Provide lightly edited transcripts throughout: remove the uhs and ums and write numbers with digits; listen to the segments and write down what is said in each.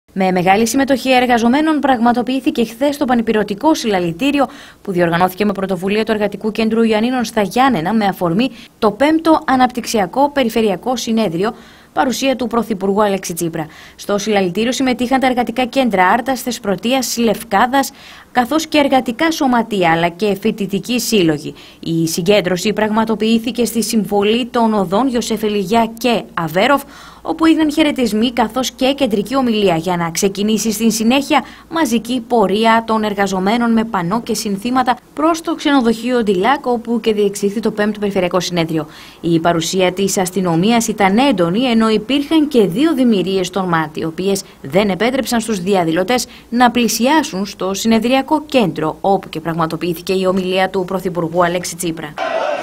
Με μεγάλη συμμετοχή εργαζομένων πραγματοποιήθηκε χθες το πανηπηρωτικό συλλαλητήριο που διοργανώθηκε με πρωτοβουλία του Εργατικού Κέντρου Ιωαννίνων στα Γιάννενα με αφορμή το 5ο Αναπτυξιακό Περιφερειακό Συνέδριο, παρουσία του Πρωθυπουργού Αλέξη Τσίπρα. Στο συλλαλητήριο συμμετείχαν τα εργατικά κέντρα Άρτας, Θεσπρωτείας, Λευκάδας, καθώς και εργατικά σωματεία αλλά και φοιτητικοί σύλλογοι. Η συγκέντρωση πραγματοποιήθηκε στη συμβολή των οδών Ιωσέφ Ελιγιά και Αβέροφ, όπου έγιναν χαιρετισμοί καθώς και κεντρική ομιλία για να ξεκινήσει στην συνέχεια μαζική πορεία των εργαζομένων με πανό και συνθήματα προς το ξενοδοχείο Ντιλάκ, όπου και διεξήχθη το 5ο Περιφερειακό Συνέδριο. Η παρουσία της αστυνομίας ήταν έντονη, ενώ υπήρχαν και 2 δημιουργίες στον ΜΑΤ, οι οποίες δεν επέτρεψαν στους διαδηλωτές να πλησιάσουν στο συνεδριακό κέντρο, όπου και πραγματοποιήθηκε η ομιλία του Πρωθυπουργού Αλέξη Τσίπρα.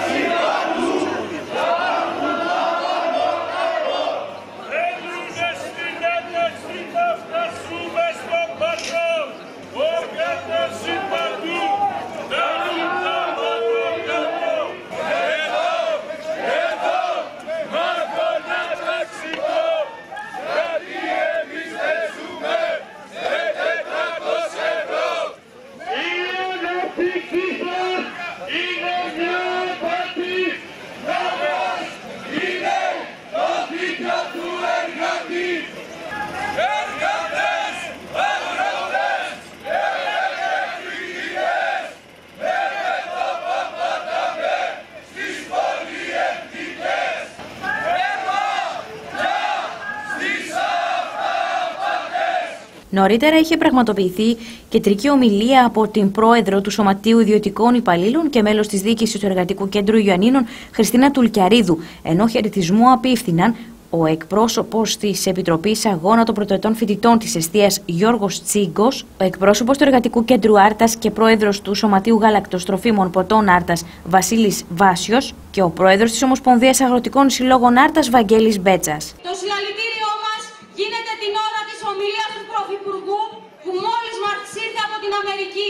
Νωρίτερα είχε πραγματοποιηθεί κεντρική ομιλία από την πρόεδρο του Σωματείου Ιδιωτικών Υπαλλήλων και μέλος της διοίκησης του Εργατικού Κέντρου Ιωαννίνων, Χριστίνα Τουλκιαρίδου, ενώ χαιρετισμό απίφθηναν ο εκπρόσωπος της Επιτροπής Αγώνα των Πρωτοετών Φοιτητών της Εστίας Γιώργος Τσίγκος, ο εκπρόσωπος του Εργατικού Κέντρου Άρτας και πρόεδρος του Σωματείου Γαλακτοστροφίμων Ποτών Άρτας Βασίλης Βάσιος και ο πρόεδρος της Ομοσπονδίας Αγροτικών Συλλόγων Άρτας Βαγγέλης Μπέτσας. Το συλλαλητήριό μας γίνεται την ώρα της ομιλίας του Πρωθυπουργού που μόλις μας ήρθε από την Αμερική.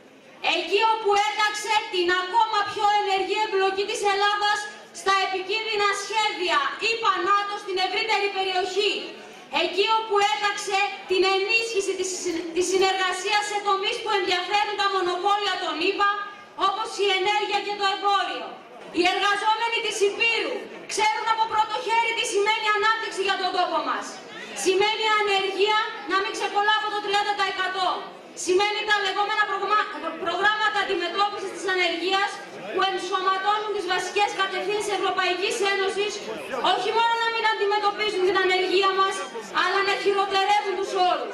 Εκεί όπου έταξε την ακόμα πιο ενεργή εμπλοκή της Ελλάδας στα επικίνδυνα σχέδια ΙΠΑ ΝΑΤΟ στην ευρύτερη περιοχή. Εκεί όπου έταξε την ενίσχυση της συνεργασίας σε τομείς που ενδιαφέρουν τα μονοπόλια των ΙΠΑ, όπως η ενέργεια και το εμπόριο. Οι εργαζόμενοι της Υπήρου ξέρουν από πρώτο χέρι τι σημαίνει ανάπτυξη για τον τόπο μας. Σημαίνει ανεργία να μην ξεκολλά από το 30%. Σημαίνει τα λεγόμενα προγράμματα αντιμετώπισης της ανεργίας που ενσωματώνουν τις βασικές κατευθύνσεις Ευρωπαϊκής Ένωσης, όχι μόνο να μην αντιμετωπίζουν την ανεργία μας, αλλά να χειροτερεύουν τους όρους.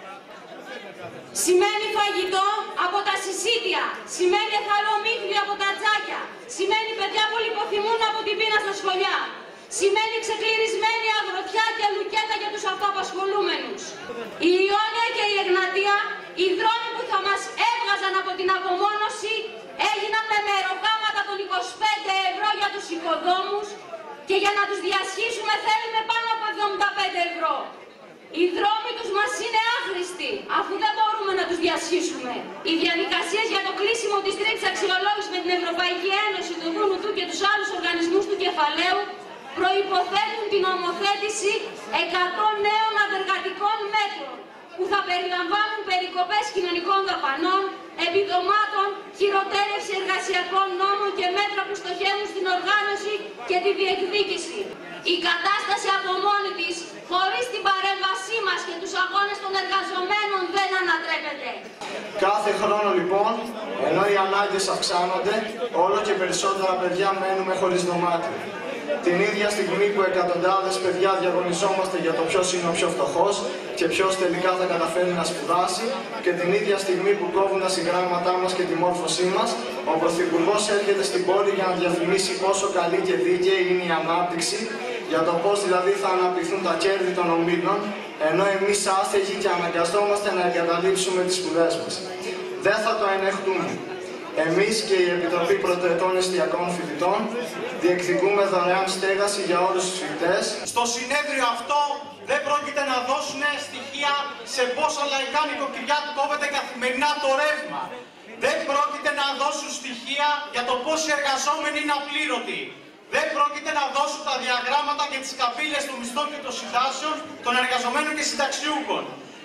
Σημαίνει φαγητό από τα συσίτια, σημαίνει εχαλομίχλη από τα τζάκια, σημαίνει παιδιά που λιποθυμούν από την πείνα στα σχολιά. Σημαίνει ξεκληρισμένη αγροτιά και λουκέτα για τους αυτοαπασχολούμενους. Η Ιόνια και η Εγνατία, οι δρόμοι που θα μας έβγαζαν από την απομόνωση, έγιναν με μεροκάματα των 25 € για τους οικοδόμους και για να τους διασχίσουμε θέλουμε πάνω από 75 €. Οι δρόμοι τους μας είναι άχρηστοι, αφού δεν μπορούμε να τους διασχίσουμε. Οι διαδικασίες για το κλείσιμο της τρίτης αξιολόγησης με την Ευρωπαϊκή Ένωση, του ΔΝΤ και τους άλλους οργανισμούς του κεφαλαίου προϋποθέτουν την ομοθέτηση 100 νέων αντεργατικών μέτρων που θα περιλαμβάνουν περικοπές κοινωνικών δαπανών, επιδομάτων, χειροτέρευση εργασιακών νόμων και μέτρα που στοχεύουν στην οργάνωση και τη διεκδίκηση. Η κατάσταση από μόνη της, χωρίς την παρέμβασή μας και τους αγώνες των εργαζομένων, δεν ανατρέπεται. Κάθε χρόνο λοιπόν, ενώ οι ανάγκες αυξάνονται, όλο και περισσότερα παιδιά μένουμε χωρίς δωμάτιο. Την ίδια στιγμή που εκατοντάδες παιδιά διαγωνιζόμαστε για το ποιος είναι ο πιο φτωχός και ποιος τελικά θα καταφέρει να σπουδάσει, και την ίδια στιγμή που κόβουν τα συγγράμματά μας και τη μόρφωσή μας, ο Πρωθυπουργός έρχεται στην πόλη για να διαφημίσει πόσο καλή και δίκαιη είναι η ανάπτυξη, για το πώς δηλαδή θα αναπτυχθούν τα κέρδη των ομίλων, ενώ εμείς άστεγοι και αναγκαζόμαστε να εγκαταλείψουμε τις σπουδές μας. Δεν θα το ενεχτούμε. Εμείς και η Επιτροπή Πρωτοετών Εστιακών Φοιτητών διεκδικούμε δωρεάν στέγαση για όλους τους φοιτητές. Στο συνέδριο αυτό δεν πρόκειται να δώσουν στοιχεία σε πόσα λαϊκά νοικοκυριά του κόβεται καθημερινά το ρεύμα. Δεν πρόκειται να δώσουν στοιχεία για το πόσοι εργαζόμενοι είναι απλήρωτοι. Δεν πρόκειται να δώσουν τα διαγράμματα και τις καμπύλες των μισθών και των συντάσεων των εργαζομένων και συνταξιούχων.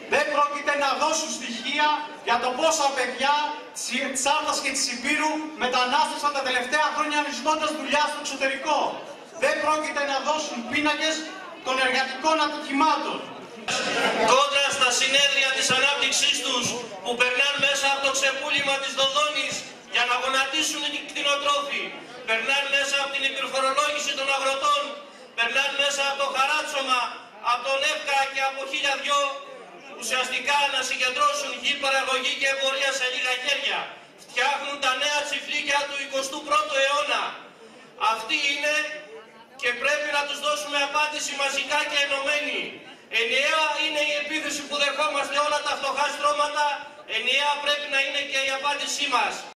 Δεν πρόκειται να δώσουν στοιχεία για το πόσα παιδιά της Άρτας και της Ηπείρου μετανάστευσαν τα τελευταία χρόνια βρισκόντας δουλειά στο εξωτερικό. Δεν πρόκειται να δώσουν πίνακες των εργατικών ατυχημάτων. Κόντρα στα συνέδρια της ανάπτυξής τους που περνάνε μέσα από το ξεπούλημα της Δοδόνης για να γονατίσουν οι κτηνοτρόφοι, περνάνε μέσα από την υπερφορολόγηση των αγροτών, περνάνε μέσα από το χαράτσωμα, από τον ΕΦΚΑ και από 1002, ουσιαστικά να συγκεντρώσουν γη, παραγωγή και εμπορία σε λίγα χέρια. Φτιάχνουν τα νέα τσιφλίκια του 21ου αιώνα. Αυτοί είναι και πρέπει να τους δώσουμε απάντηση μαζικά και ενωμένη. Ενιαία είναι η επίθεση που δεχόμαστε όλα τα φτωχά στρώματα, ενιαία πρέπει να είναι και η απάντησή μας.